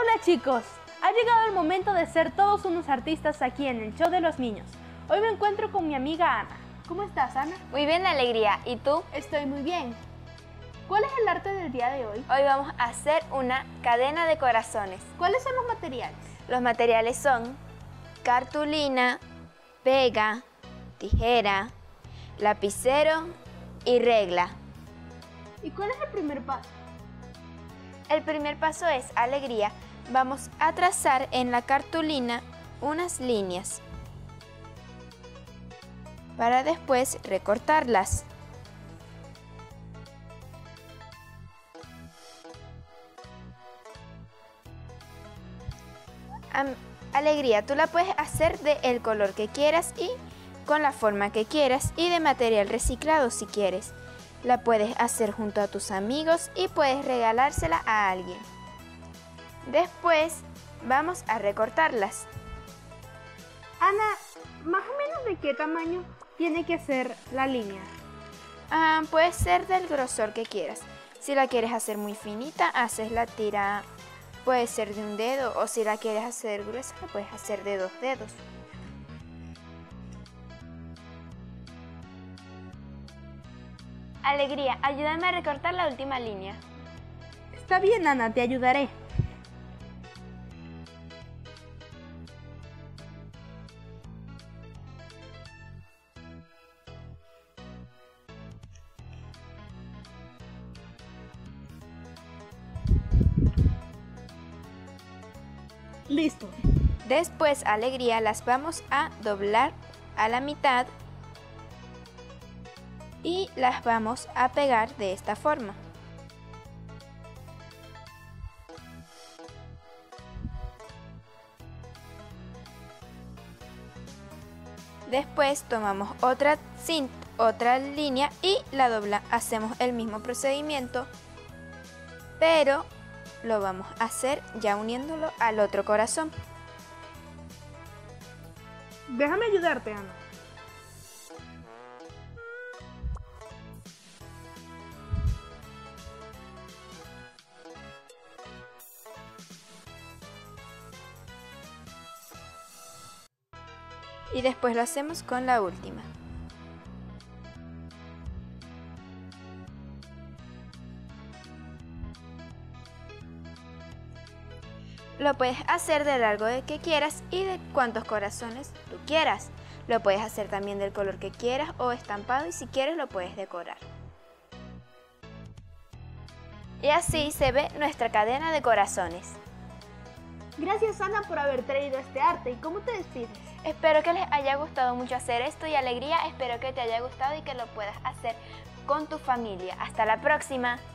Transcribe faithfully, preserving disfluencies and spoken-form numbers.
Hola chicos, ha llegado el momento de ser todos unos artistas aquí en el show de los niños. Hoy me encuentro con mi amiga Ana. ¿Cómo estás, Ana? Muy bien, Alegría. ¿Y tú? Estoy muy bien. ¿Cuál es el arte del día de hoy? Hoy vamos a hacer una cadena de corazones. ¿Cuáles son los materiales? Los materiales son cartulina, pega, tijera, lapicero y regla. ¿Y cuál es el primer paso? El primer paso es Alegría. Vamos a trazar en la cartulina unas líneas para después recortarlas. Alegría, tú la puedes hacer del color que quieras y con la forma que quieras y de material reciclado si quieres. La puedes hacer junto a tus amigos y puedes regalársela a alguien. Después vamos a recortarlas. Ana, ¿más o menos de qué tamaño tiene que ser la línea? Ah, puede ser del grosor que quieras. Si la quieres hacer muy finita, haces la tira, puede ser de un dedo, o si la quieres hacer gruesa, la puedes hacer de dos dedos. Alegría, ayúdame a recortar la última línea. Está bien, Ana, te ayudaré. Listo. Después, Alegría, las vamos a doblar a la mitad y las vamos a pegar de esta forma. Después tomamos otra cinta, otra línea y la dobla. Hacemos el mismo procedimiento, pero lo vamos a hacer ya uniéndolo al otro corazón. Déjame ayudarte, Ana. Y después lo hacemos con la última. Lo puedes hacer del largo de que quieras y de cuántos corazones tú quieras. Lo puedes hacer también del color que quieras o estampado y si quieres lo puedes decorar. Y así se ve nuestra cadena de corazones. Gracias, Ana, por haber traído este arte. ¿Y cómo te despides? Espero que les haya gustado mucho hacer esto y Alegría, espero que te haya gustado y que lo puedas hacer con tu familia. Hasta la próxima.